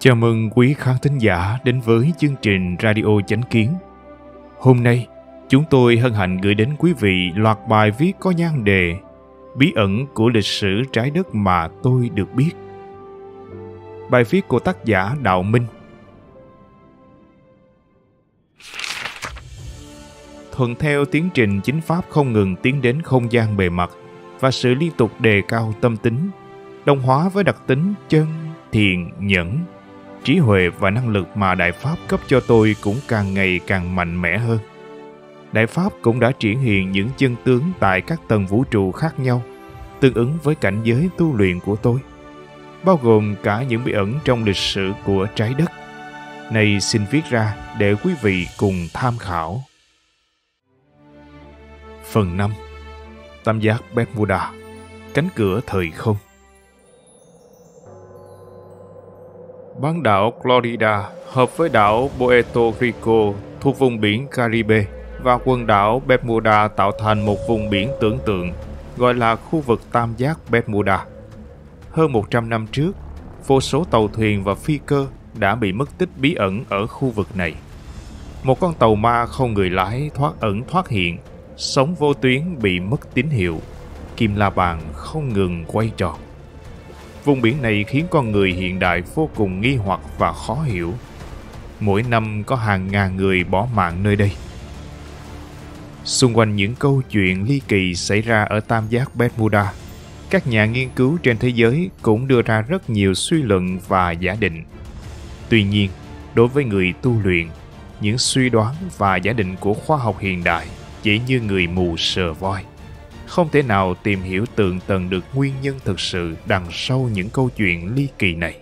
Chào mừng quý khán thính giả đến với chương trình Radio Chánh Kiến. Hôm nay, chúng tôi hân hạnh gửi đến quý vị loạt bài viết có nhan đề Bí ẩn của lịch sử trái đất mà tôi được biết. Bài viết của tác giả Đạo Minh. Thuận theo tiến trình chính pháp không ngừng tiến đến không gian bề mặt và sự liên tục đề cao tâm tính, đồng hóa với đặc tính chân, thiện, nhẫn, trí huệ và năng lực mà Đại Pháp cấp cho tôi cũng càng ngày càng mạnh mẽ hơn. Đại Pháp cũng đã triển hiện những chân tướng tại các tầng vũ trụ khác nhau, tương ứng với cảnh giới tu luyện của tôi, bao gồm cả những bí ẩn trong lịch sử của trái đất. Này xin viết ra để quý vị cùng tham khảo. Phần 5. Tam giác Bermuda, cánh cửa thời không. Bán đảo Florida hợp với đảo Puerto Rico thuộc vùng biển Caribe và quần đảo Bermuda tạo thành một vùng biển tưởng tượng gọi là khu vực tam giác Bermuda. Hơn 100 năm trước, vô số tàu thuyền và phi cơ đã bị mất tích bí ẩn ở khu vực này. Một con tàu ma không người lái thoát ẩn thoát hiện, sóng vô tuyến bị mất tín hiệu, kim la bàn không ngừng quay tròn. Vùng biển này khiến con người hiện đại vô cùng nghi hoặc và khó hiểu. Mỗi năm có hàng ngàn người bỏ mạng nơi đây. Xung quanh những câu chuyện ly kỳ xảy ra ở tam giác Bermuda, các nhà nghiên cứu trên thế giới cũng đưa ra rất nhiều suy luận và giả định. Tuy nhiên, đối với người tu luyện, những suy đoán và giả định của khoa học hiện đại chỉ như người mù sờ voi, không thể nào tìm hiểu tường tận được nguyên nhân thực sự đằng sau những câu chuyện ly kỳ này.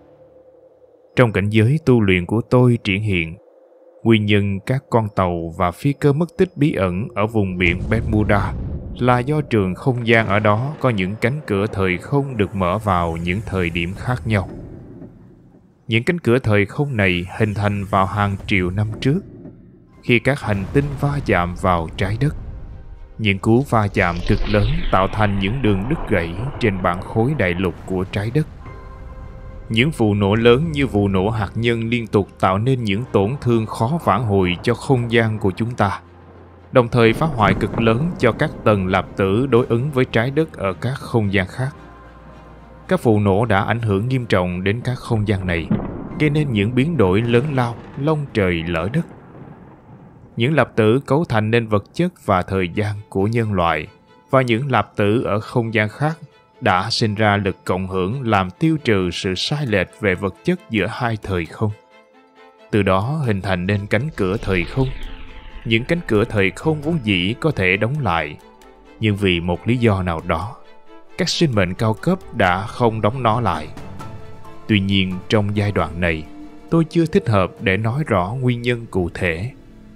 Trong cảnh giới tu luyện của tôi triển hiện, nguyên nhân các con tàu và phi cơ mất tích bí ẩn ở vùng biển Bermuda là do trường không gian ở đó có những cánh cửa thời không được mở vào những thời điểm khác nhau. Những cánh cửa thời không này hình thành vào hàng triệu năm trước, khi các hành tinh va chạm vào trái đất. Những cú va chạm cực lớn tạo thành những đường đứt gãy trên bản khối đại lục của trái đất. Những vụ nổ lớn như vụ nổ hạt nhân liên tục tạo nên những tổn thương khó vãn hồi cho không gian của chúng ta, đồng thời phá hoại cực lớn cho các tầng lạp tử đối ứng với trái đất ở các không gian khác. Các vụ nổ đã ảnh hưởng nghiêm trọng đến các không gian này, gây nên những biến đổi lớn lao, long trời lỡ đất. Những lạp tử cấu thành nên vật chất và thời gian của nhân loại, và những lạp tử ở không gian khác đã sinh ra lực cộng hưởng làm tiêu trừ sự sai lệch về vật chất giữa hai thời không. Từ đó hình thành nên cánh cửa thời không. Những cánh cửa thời không vốn dĩ có thể đóng lại, nhưng vì một lý do nào đó, các sinh mệnh cao cấp đã không đóng nó lại. Tuy nhiên, trong giai đoạn này, tôi chưa thích hợp để nói rõ nguyên nhân cụ thể.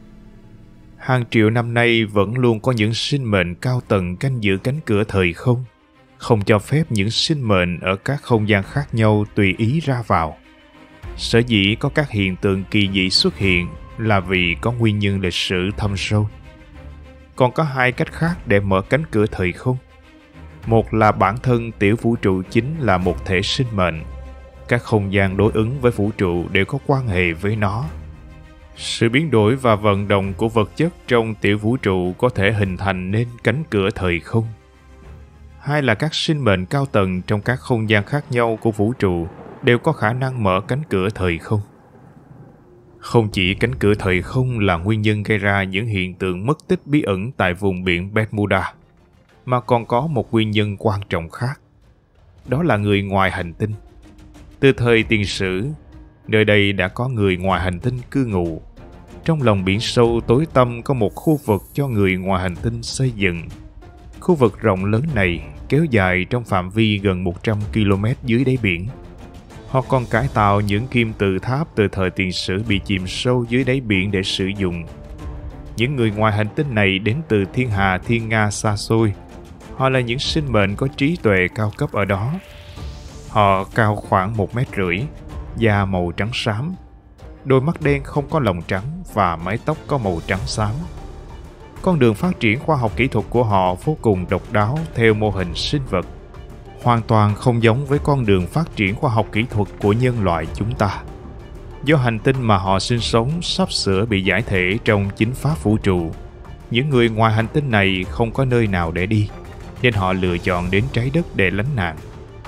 Hàng triệu năm nay vẫn luôn có những sinh mệnh cao tầng canh giữ cánh cửa thời không cho phép những sinh mệnh ở các không gian khác nhau tùy ý ra vào. Sở dĩ có các hiện tượng kỳ dị xuất hiện là vì có nguyên nhân lịch sử thâm sâu. Còn có hai cách khác để mở cánh cửa thời không. Một là bản thân tiểu vũ trụ chính là một thể sinh mệnh. Các không gian đối ứng với vũ trụ đều có quan hệ với nó. Sự biến đổi và vận động của vật chất trong tiểu vũ trụ có thể hình thành nên cánh cửa thời không. Hai là các sinh mệnh cao tầng trong các không gian khác nhau của vũ trụ đều có khả năng mở cánh cửa thời không. Không chỉ cánh cửa thời không là nguyên nhân gây ra những hiện tượng mất tích bí ẩn tại vùng biển Bermuda, mà còn có một nguyên nhân quan trọng khác. Đó là người ngoài hành tinh. Từ thời tiền sử, nơi đây đã có người ngoài hành tinh cư ngụ. Trong lòng biển sâu tối tăm có một khu vực cho người ngoài hành tinh xây dựng. Khu vực rộng lớn này kéo dài trong phạm vi gần 100 km dưới đáy biển. Họ còn cải tạo những kim tự tháp từ thời tiền sử bị chìm sâu dưới đáy biển để sử dụng. Những người ngoài hành tinh này đến từ thiên hà thiên nga xa xôi. Họ là những sinh mệnh có trí tuệ cao cấp ở đó. Họ cao khoảng 1,5 mét, da màu trắng xám, đôi mắt đen không có lông trắng và mái tóc có màu trắng xám. Con đường phát triển khoa học kỹ thuật của họ vô cùng độc đáo theo mô hình sinh vật. hoàn toàn không giống với con đường phát triển khoa học kỹ thuật của nhân loại chúng ta. Do hành tinh mà họ sinh sống sắp sửa bị giải thể trong chính pháp vũ trụ, những người ngoài hành tinh này không có nơi nào để đi, nên họ lựa chọn đến trái đất để lánh nạn.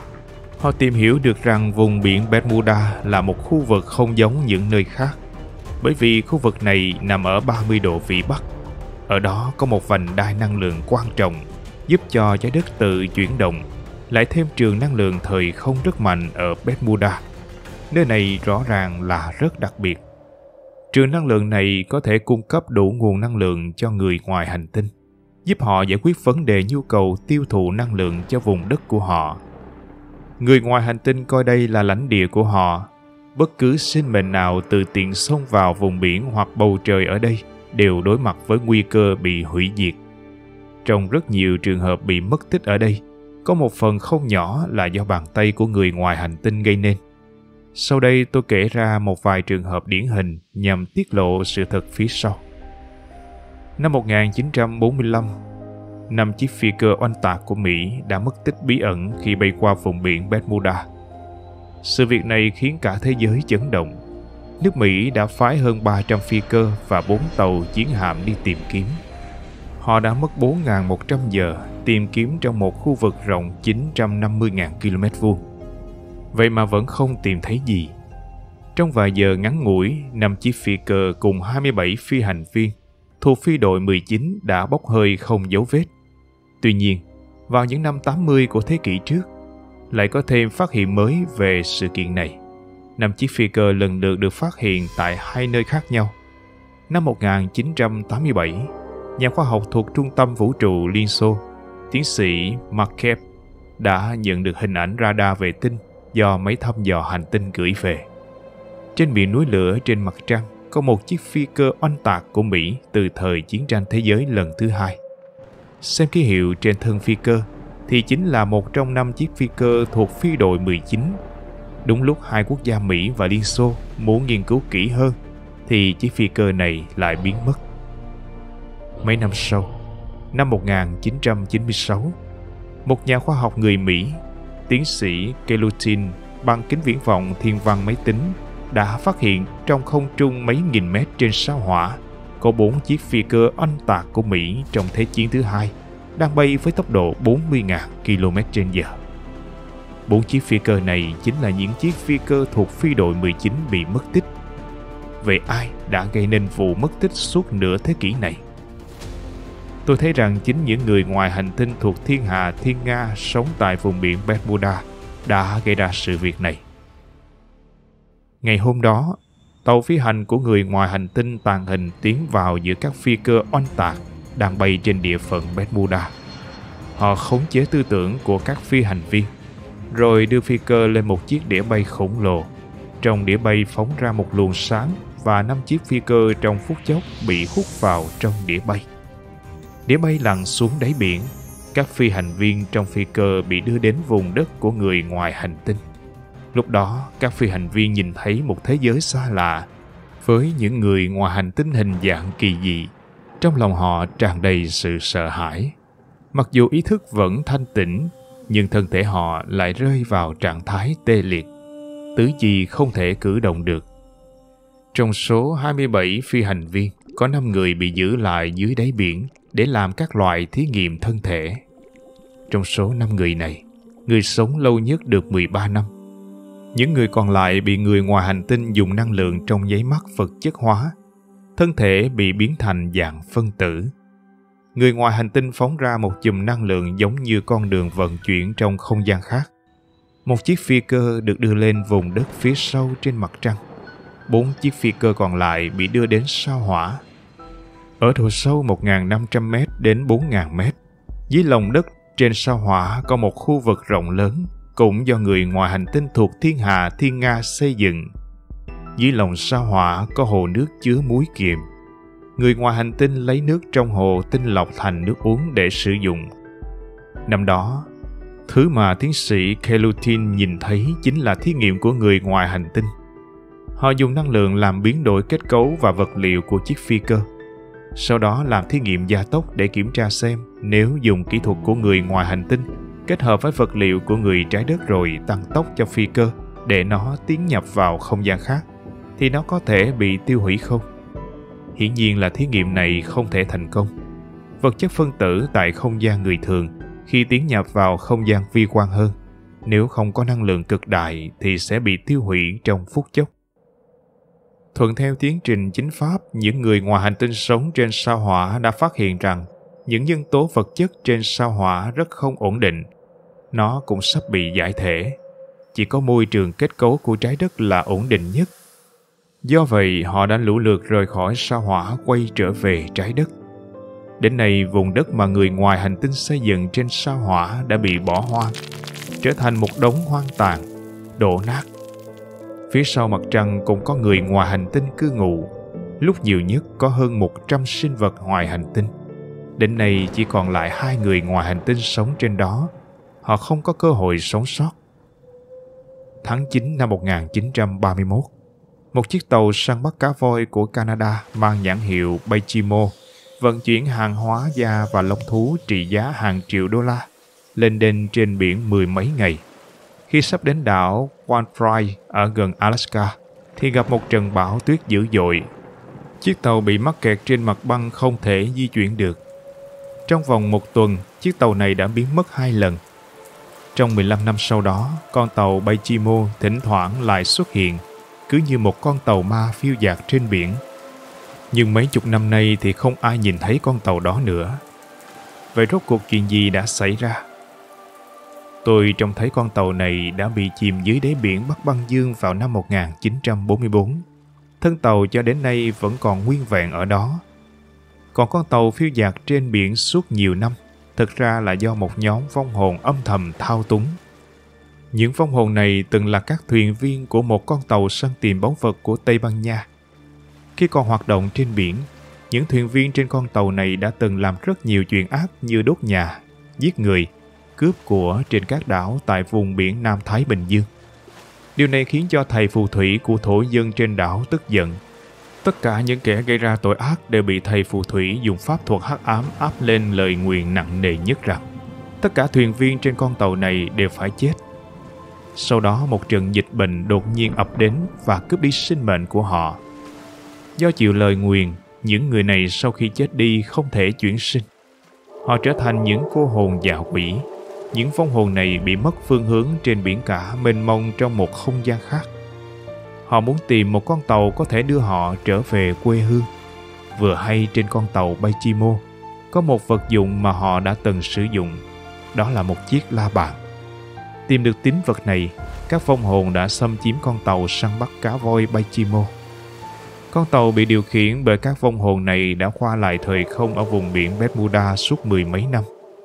Họ tìm hiểu được rằng vùng biển Bermuda là một khu vực không giống những nơi khác, bởi vì khu vực này nằm ở 30 độ vĩ Bắc. Ở đó có một vành đai năng lượng quan trọng giúp cho trái đất tự chuyển động, lại thêm trường năng lượng thời không rất mạnh ở Bermuda. Nơi này rõ ràng là rất đặc biệt. Trường năng lượng này có thể cung cấp đủ nguồn năng lượng cho người ngoài hành tinh, giúp họ giải quyết vấn đề nhu cầu tiêu thụ năng lượng cho vùng đất của họ. Người ngoài hành tinh coi đây là lãnh địa của họ. Bất cứ sinh mệnh nào tự tiện xông vào vùng biển hoặc bầu trời ở đây đều đối mặt với nguy cơ bị hủy diệt. Trong rất nhiều trường hợp bị mất tích ở đây, có một phần không nhỏ là do bàn tay của người ngoài hành tinh gây nên. Sau đây tôi kể ra một vài trường hợp điển hình nhằm tiết lộ sự thật phía sau. Năm 1945, 5 chiếc phi cơ oanh tạc của Mỹ đã mất tích bí ẩn khi bay qua vùng biển Bermuda. Sự việc này khiến cả thế giới chấn động. Nước Mỹ đã phái hơn 300 phi cơ và 4 tàu chiến hạm đi tìm kiếm. Họ đã mất 4.100 giờ tìm kiếm trong một khu vực rộng 950.000 km vuông. Vậy mà vẫn không tìm thấy gì. Trong vài giờ ngắn ngủi, 5 chiếc phi cơ cùng 27 phi hành viên thuộc phi đội 19 đã bốc hơi không dấu vết. Tuy nhiên, vào những năm 80 của thế kỷ trước, lại có thêm phát hiện mới về sự kiện này. 5 chiếc phi cơ lần lượt được phát hiện tại hai nơi khác nhau. Năm 1987, nhà khoa học thuộc Trung tâm Vũ trụ Liên Xô, tiến sĩ Markev, đã nhận được hình ảnh radar vệ tinh do máy thăm dò hành tinh gửi về. Trên miệng núi lửa trên mặt trăng có một chiếc phi cơ oanh tạc của Mỹ từ thời chiến tranh thế giới lần thứ hai. Xem ký hiệu trên thân phi cơ thì chính là một trong 5 chiếc phi cơ thuộc phi đội 19. Đúng lúc hai quốc gia Mỹ và Liên Xô muốn nghiên cứu kỹ hơn thì chiếc phi cơ này lại biến mất. Mấy năm sau, năm 1996, một nhà khoa học người Mỹ, tiến sĩ Kelutin, bằng kính viễn vọng thiên văn máy tính đã phát hiện trong không trung mấy nghìn mét trên sao Hỏa có 4 chiếc phi cơ oanh tạc của Mỹ trong Thế chiến thứ hai đang bay với tốc độ 40.000 km/h. 4 chiếc phi cơ này chính là những chiếc phi cơ thuộc phi đội 19 bị mất tích. Vậy ai đã gây nên vụ mất tích suốt nửa thế kỷ này? Tôi thấy rằng chính những người ngoài hành tinh thuộc thiên hà Thiên Nga sống tại vùng biển Bermuda đã gây ra sự việc này. Ngày hôm đó, tàu phi hành của người ngoài hành tinh tàng hình tiến vào giữa các phi cơ oanh tạc đang bay trên địa phận Bermuda. Họ khống chế tư tưởng của các phi hành viên, rồi đưa phi cơ lên một chiếc đĩa bay khổng lồ. Trong đĩa bay phóng ra một luồng sáng và 5 chiếc phi cơ trong phút chốc bị hút vào trong đĩa bay. Đĩa bay lặn xuống đáy biển. Các phi hành viên trong phi cơ bị đưa đến vùng đất của người ngoài hành tinh. Lúc đó, các phi hành viên nhìn thấy một thế giới xa lạ với những người ngoài hành tinh hình dạng kỳ dị. Trong lòng họ tràn đầy sự sợ hãi. Mặc dù ý thức vẫn thanh tĩnh, nhưng thân thể họ lại rơi vào trạng thái tê liệt, tứ chi không thể cử động được. Trong số 27 phi hành viên, có 5 người bị giữ lại dưới đáy biển để làm các loại thí nghiệm thân thể. Trong số 5 người này, người sống lâu nhất được 13 năm. Những người còn lại bị người ngoài hành tinh dùng năng lượng trong nháy mắt vật chất hóa. Thân thể bị biến thành dạng phân tử. Người ngoài hành tinh phóng ra một chùm năng lượng giống như con đường vận chuyển trong không gian khác. Một chiếc phi cơ được đưa lên vùng đất phía sau trên mặt trăng. 4 chiếc phi cơ còn lại bị đưa đến sao Hỏa. Ở độ sâu 1.500m đến 4.000m, dưới lòng đất trên sao Hỏa có một khu vực rộng lớn, cũng do người ngoài hành tinh thuộc thiên hà Thiên Nga xây dựng. Dưới lòng sao Hỏa có hồ nước chứa muối kiềm. Người ngoài hành tinh lấy nước trong hồ tinh lọc thành nước uống để sử dụng. Năm đó, thứ mà tiến sĩ Kelutin nhìn thấy chính là thí nghiệm của người ngoài hành tinh. Họ dùng năng lượng làm biến đổi kết cấu và vật liệu của chiếc phi cơ. Sau đó làm thí nghiệm gia tốc để kiểm tra xem nếu dùng kỹ thuật của người ngoài hành tinh kết hợp với vật liệu của người trái đất rồi tăng tốc cho phi cơ để nó tiến nhập vào không gian khác, thì nó có thể bị tiêu hủy không? Hiển nhiên là thí nghiệm này không thể thành công. Vật chất phân tử tại không gian người thường khi tiến nhập vào không gian vi quang hơn, nếu không có năng lượng cực đại thì sẽ bị tiêu hủy trong phút chốc. Thuận theo tiến trình chính pháp, những người ngoài hành tinh sống trên sao Hỏa đã phát hiện rằng những nhân tố vật chất trên sao Hỏa rất không ổn định. Nó cũng sắp bị giải thể. Chỉ có môi trường kết cấu của trái đất là ổn định nhất. Do vậy, họ đã lũ lượt rời khỏi sao Hỏa quay trở về trái đất. Đến nay, vùng đất mà người ngoài hành tinh xây dựng trên sao Hỏa đã bị bỏ hoang, trở thành một đống hoang tàn, đổ nát. Phía sau mặt trăng cũng có người ngoài hành tinh cư ngụ, lúc nhiều nhất có hơn 100 sinh vật ngoài hành tinh. Đến nay chỉ còn lại 2 người ngoài hành tinh sống trên đó. Họ không có cơ hội sống sót. Tháng 9 năm 1931, một chiếc tàu săn bắt cá voi của Canada mang nhãn hiệu Baychimo vận chuyển hàng hóa da và lông thú trị giá hàng triệu đô la lên đên trên biển 10 mấy ngày. Khi sắp đến đảo Walfrey ở gần Alaska thì gặp một trận bão tuyết dữ dội. Chiếc tàu bị mắc kẹt trên mặt băng không thể di chuyển được. Trong vòng 1 tuần, chiếc tàu này đã biến mất 2 lần. Trong 15 năm sau đó, con tàu Baychimo thỉnh thoảng lại xuất hiện, cứ như một con tàu ma phiêu dạt trên biển. Nhưng mấy chục năm nay thì không ai nhìn thấy con tàu đó nữa. Vậy rốt cuộc chuyện gì đã xảy ra? Tôi trông thấy con tàu này đã bị chìm dưới đáy biển Bắc Băng Dương vào năm 1944. Thân tàu cho đến nay vẫn còn nguyên vẹn ở đó. Còn con tàu phiêu dạt trên biển suốt nhiều năm thực ra là do một nhóm vong hồn âm thầm thao túng. Những vong hồn này từng là các thuyền viên của một con tàu săn tìm báu vật của Tây Ban Nha. Khi còn hoạt động trên biển, những thuyền viên trên con tàu này đã từng làm rất nhiều chuyện ác như đốt nhà, giết người, cướp của trên các đảo tại vùng biển Nam Thái Bình Dương. Điều này khiến cho thầy phù thủy của thổ dân trên đảo tức giận. Tất cả những kẻ gây ra tội ác đều bị thầy phù thủy dùng pháp thuật hắc ám áp lên lời nguyền nặng nề nhất rằng tất cả thuyền viên trên con tàu này đều phải chết. Sau đó một trận dịch bệnh đột nhiên ập đến và cướp đi sinh mệnh của họ. Do chịu lời nguyền, những người này sau khi chết đi không thể chuyển sinh. Họ trở thành những cô hồn dạo quỷ. Những vong hồn này bị mất phương hướng trên biển cả mênh mông trong một không gian khác. Họ muốn tìm một con tàu có thể đưa họ trở về quê hương. Vừa hay trên con tàu Baychimo có một vật dụng mà họ đã từng sử dụng. Đó là một chiếc la bàn. Tìm được tín vật này, các vong hồn đã xâm chiếm con tàu săn bắt cá voi Baychimo. Con tàu bị điều khiển bởi các vong hồn này đã qua lại thời không ở vùng biển Bermuda suốt 10 mấy năm.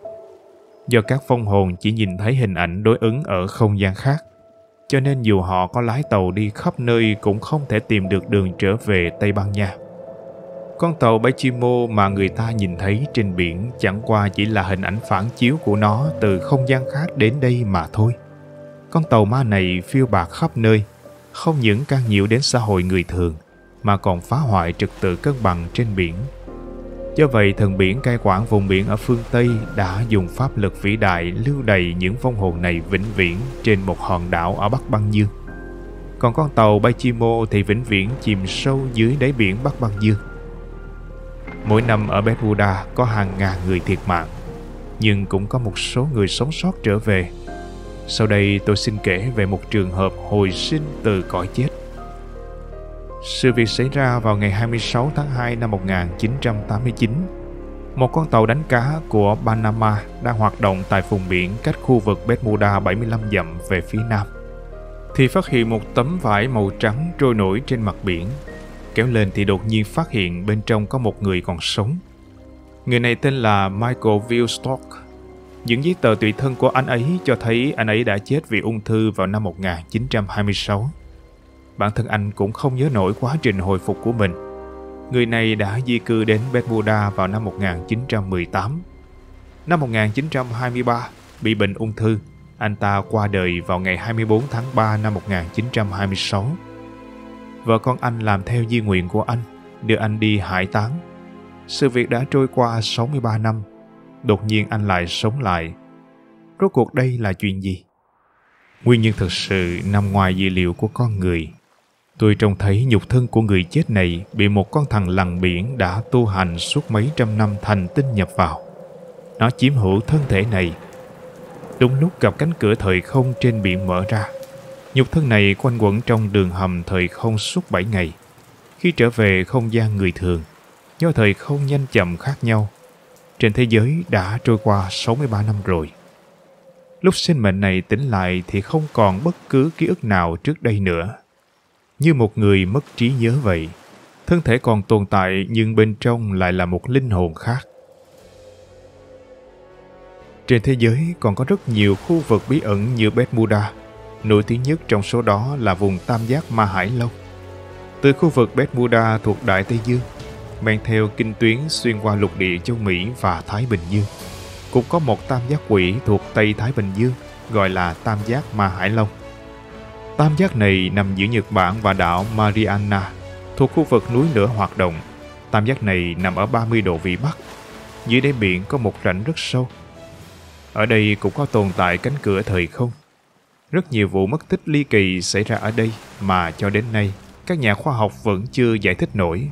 Do các vong hồn chỉ nhìn thấy hình ảnh đối ứng ở không gian khác, cho nên dù họ có lái tàu đi khắp nơi cũng không thể tìm được đường trở về Tây Ban Nha. Con tàu Baychimo mà người ta nhìn thấy trên biển chẳng qua chỉ là hình ảnh phản chiếu của nó từ không gian khác đến đây mà thôi. Con tàu ma này phiêu bạt khắp nơi, không những can nhiễu đến xã hội người thường, mà còn phá hoại trật tự cân bằng trên biển. Do vậy, thần biển cai quản vùng biển ở phương Tây đã dùng pháp lực vĩ đại lưu đày những vong hồn này vĩnh viễn trên một hòn đảo ở Bắc Băng Dương. Còn con tàu Baychimo thì vĩnh viễn chìm sâu dưới đáy biển Bắc Băng Dương. Mỗi năm ở Bermuda có hàng ngàn người thiệt mạng, nhưng cũng có một số người sống sót trở về. Sau đây tôi xin kể về một trường hợp hồi sinh từ cõi chết. Sự việc xảy ra vào ngày 26 tháng 2 năm 1989. Một con tàu đánh cá của Panama đang hoạt động tại vùng biển cách khu vực Bermuda 75 dặm về phía nam, thì phát hiện một tấm vải màu trắng trôi nổi trên mặt biển. Kéo lên thì đột nhiên phát hiện bên trong có một người còn sống. Người này tên là Michael Wilstock. Những giấy tờ tùy thân của anh ấy cho thấy anh ấy đã chết vì ung thư vào năm 1926. Bản thân anh cũng không nhớ nổi quá trình hồi phục của mình. Người này đã di cư đến Bermuda vào năm 1918. Năm 1923, bị bệnh ung thư, anh ta qua đời vào ngày 24 tháng 3 năm 1926. Vợ con anh làm theo di nguyện của anh, đưa anh đi hải táng. Sự việc đã trôi qua 63 năm. Đột nhiên anh lại sống lại. rốt cuộc đây là chuyện gì? Nguyên nhân thực sự nằm ngoài dự liệu của con người. Tôi trông thấy nhục thân của người chết này bị một con thằn lằn biển đã tu hành suốt mấy trăm năm thành tinh nhập vào. Nó chiếm hữu thân thể này. Đúng lúc gặp cánh cửa thời không trên biển mở ra, nhục thân này quanh quẩn trong đường hầm thời không suốt 7 ngày. Khi trở về không gian người thường, do thời không nhanh chậm khác nhau, trên thế giới đã trôi qua 63 năm rồi. Lúc sinh mệnh này tỉnh lại thì không còn bất cứ ký ức nào trước đây nữa. Như một người mất trí nhớ vậy, thân thể còn tồn tại nhưng bên trong lại là một linh hồn khác. Trên thế giới còn có rất nhiều khu vực bí ẩn như Bermuda. Nổi tiếng nhất trong số đó là vùng tam giác Ma Hải Long. Từ khu vực Bermuda thuộc Đại Tây Dương, men theo kinh tuyến xuyên qua lục địa châu Mỹ và Thái Bình Dương, cũng có một tam giác quỷ thuộc Tây Thái Bình Dương gọi là tam giác Ma Hải Long. Tam giác này nằm giữa Nhật Bản và đảo Mariana, thuộc khu vực núi lửa hoạt động. Tam giác này nằm ở 30 độ vĩ Bắc. Dưới đáy biển có một rãnh rất sâu. Ở đây cũng có tồn tại cánh cửa thời không. Rất nhiều vụ mất tích ly kỳ xảy ra ở đây mà cho đến nay các nhà khoa học vẫn chưa giải thích nổi.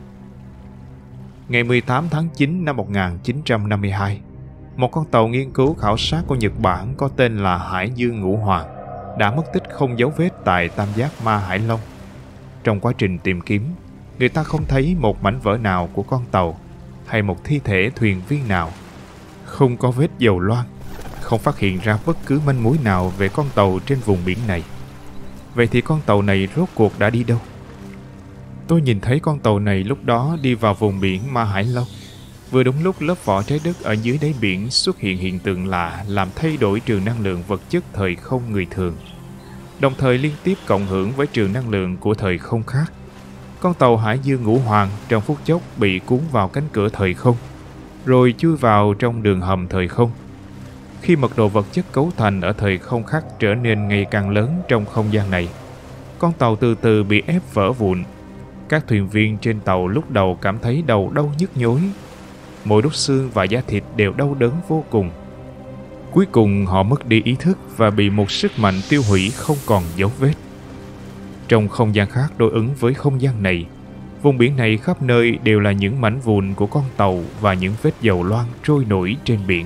Ngày 18 tháng 9 năm 1952, một con tàu nghiên cứu khảo sát của Nhật Bản có tên là Hải Dương Ngũ Hoàng đã mất tích không dấu vết tại tam giác Ma Hải Long. Trong quá trình tìm kiếm, người ta không thấy một mảnh vỡ nào của con tàu hay một thi thể thuyền viên nào. Không có vết dầu loang, không phát hiện ra bất cứ manh mối nào về con tàu trên vùng biển này. Vậy thì con tàu này rốt cuộc đã đi đâu? Tôi nhìn thấy con tàu này lúc đó đi vào vùng biển Ma Hải Long. Vừa đúng lúc lớp vỏ trái đất ở dưới đáy biển xuất hiện hiện tượng lạ làm thay đổi trường năng lượng vật chất thời không người thường, đồng thời liên tiếp cộng hưởng với trường năng lượng của thời không khác. Con tàu Hải Dương Ngũ Hoàng trong phút chốc bị cuốn vào cánh cửa thời không, rồi chui vào trong đường hầm thời không. Khi mật độ vật chất cấu thành ở thời không khác trở nên ngày càng lớn trong không gian này, con tàu từ từ bị ép vỡ vụn. Các thuyền viên trên tàu lúc đầu cảm thấy đầu đau nhức nhối. Mỗi đốt xương và da thịt đều đau đớn vô cùng. Cuối cùng họ mất đi ý thức và bị một sức mạnh tiêu hủy không còn dấu vết. Trong không gian khác đối ứng với không gian này, vùng biển này khắp nơi đều là những mảnh vụn của con tàu và những vết dầu loang trôi nổi trên biển.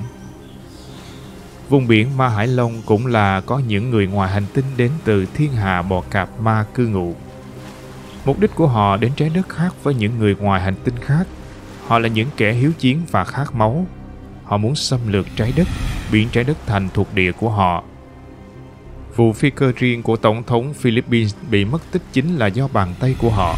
Vùng biển Ma Hải Long cũng là có những người ngoài hành tinh đến từ thiên hà bò cạp ma cư ngụ. Mục đích của họ đến trái đất khác với những người ngoài hành tinh khác. Họ là những kẻ hiếu chiến và khát máu. Họ muốn xâm lược trái đất, biến trái đất thành thuộc địa của họ. Vụ phi cơ riêng của Tổng thống Philippines bị mất tích chính là do bàn tay của họ.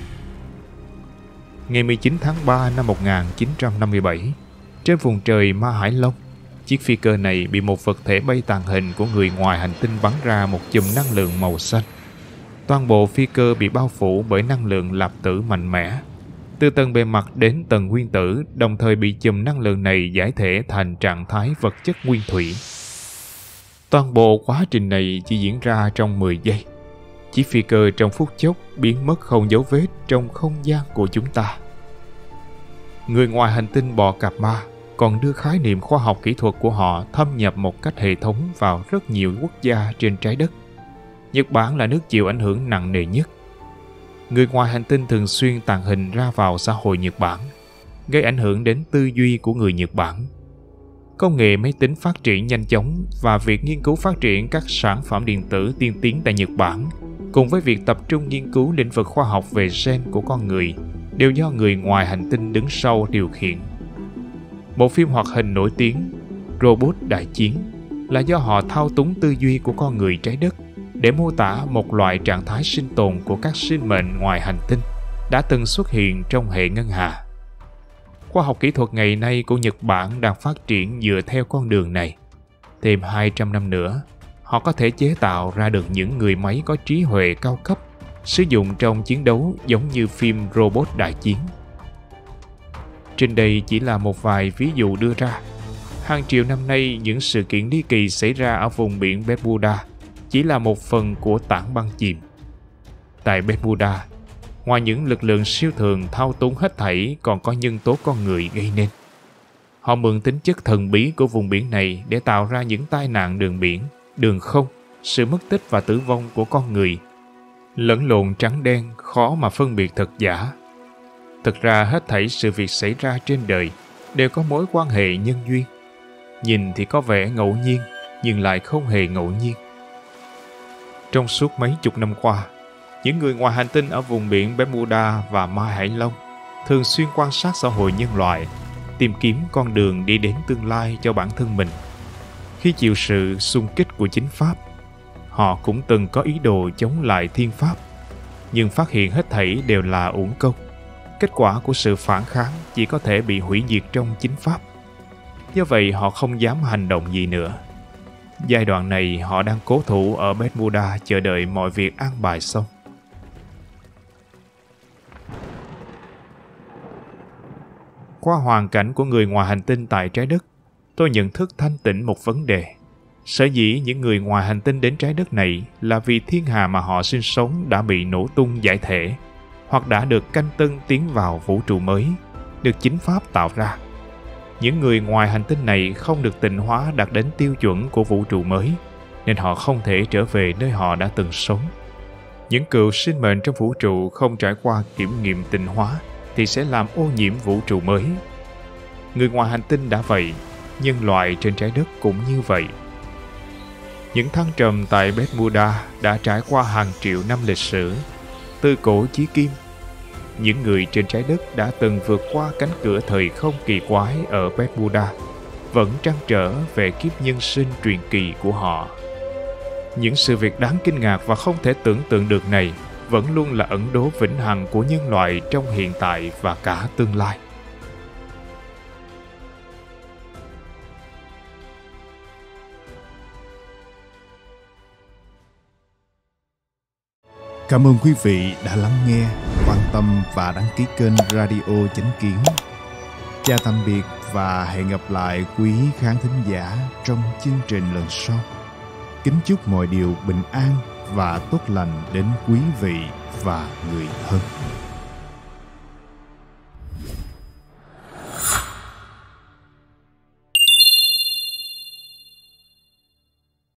Ngày 19 tháng 3 năm 1957, trên vùng trời Ma Hải Long, chiếc phi cơ này bị một vật thể bay tàng hình của người ngoài hành tinh bắn ra một chùm năng lượng màu xanh. Toàn bộ phi cơ bị bao phủ bởi năng lượng lạp tử mạnh mẽ, từ tầng bề mặt đến tầng nguyên tử, đồng thời bị chùm năng lượng này giải thể thành trạng thái vật chất nguyên thủy. Toàn bộ quá trình này chỉ diễn ra trong 10 giây. Chiếc phi cơ trong phút chốc biến mất không dấu vết trong không gian của chúng ta. Người ngoài hành tinh bò cạp ma còn đưa khái niệm khoa học kỹ thuật của họ thâm nhập một cách hệ thống vào rất nhiều quốc gia trên trái đất. Nhật Bản là nước chịu ảnh hưởng nặng nề nhất. Người ngoài hành tinh thường xuyên tàng hình ra vào xã hội Nhật Bản, gây ảnh hưởng đến tư duy của người Nhật Bản. Công nghệ máy tính phát triển nhanh chóng và việc nghiên cứu phát triển các sản phẩm điện tử tiên tiến tại Nhật Bản, cùng với việc tập trung nghiên cứu lĩnh vực khoa học về gen của con người, đều do người ngoài hành tinh đứng sau điều khiển. Bộ phim hoạt hình nổi tiếng Robot Đại Chiến là do họ thao túng tư duy của con người trái đất để mô tả một loại trạng thái sinh tồn của các sinh mệnh ngoài hành tinh đã từng xuất hiện trong hệ ngân hà. Khoa học kỹ thuật ngày nay của Nhật Bản đang phát triển dựa theo con đường này. Thêm 200 năm nữa, họ có thể chế tạo ra được những người máy có trí huệ cao cấp, sử dụng trong chiến đấu giống như phim Robot Đại Chiến. Trên đây chỉ là một vài ví dụ đưa ra. Hàng triệu năm nay, những sự kiện ly kỳ xảy ra ở vùng biển Bermuda chỉ là một phần của tảng băng chìm. Tại Bermuda, ngoài những lực lượng siêu thường thao túng hết thảy, còn có nhân tố con người gây nên. Họ mượn tính chất thần bí của vùng biển này để tạo ra những tai nạn đường biển, đường không, sự mất tích và tử vong của con người. Lẫn lộn trắng đen, khó mà phân biệt thật giả. Thực ra hết thảy sự việc xảy ra trên đời đều có mối quan hệ nhân duyên. Nhìn thì có vẻ ngẫu nhiên, nhưng lại không hề ngẫu nhiên. Trong suốt mấy chục năm qua, những người ngoài hành tinh ở vùng biển Bermuda và Mai Hải Long thường xuyên quan sát xã hội nhân loại, tìm kiếm con đường đi đến tương lai cho bản thân mình. Khi chịu sự xung kích của chính pháp, họ cũng từng có ý đồ chống lại thiên pháp, nhưng phát hiện hết thảy đều là uổng công. Kết quả của sự phản kháng chỉ có thể bị hủy diệt trong chính pháp. Do vậy họ không dám hành động gì nữa. Giai đoạn này họ đang cố thủ ở Bermuda chờ đợi mọi việc an bài xong. Qua hoàn cảnh của người ngoài hành tinh tại trái đất, tôi nhận thức thanh tịnh một vấn đề. Sở dĩ những người ngoài hành tinh đến trái đất này là vì thiên hà mà họ sinh sống đã bị nổ tung giải thể, hoặc đã được canh tân tiến vào vũ trụ mới, được chính pháp tạo ra. Những người ngoài hành tinh này không được tịnh hóa đạt đến tiêu chuẩn của vũ trụ mới, nên họ không thể trở về nơi họ đã từng sống. Những cựu sinh mệnh trong vũ trụ không trải qua kiểm nghiệm tịnh hóa thì sẽ làm ô nhiễm vũ trụ mới. Người ngoài hành tinh đã vậy, nhân loại trên trái đất cũng như vậy. Những thăng trầm tại Bermuda đã trải qua hàng triệu năm lịch sử, từ cổ chí kim. Những người trên trái đất đã từng vượt qua cánh cửa thời không kỳ quái ở Bermuda, vẫn trăn trở về kiếp nhân sinh truyền kỳ của họ. Những sự việc đáng kinh ngạc và không thể tưởng tượng được này vẫn luôn là ẩn đố vĩnh hằng của nhân loại trong hiện tại và cả tương lai. Cảm ơn quý vị đã lắng nghe, quan tâm và đăng ký kênh Radio Chánh Kiến. Chào tạm biệt và hẹn gặp lại quý khán thính giả trong chương trình lần sau. Kính chúc mọi điều bình an và tốt lành đến quý vị và người thân.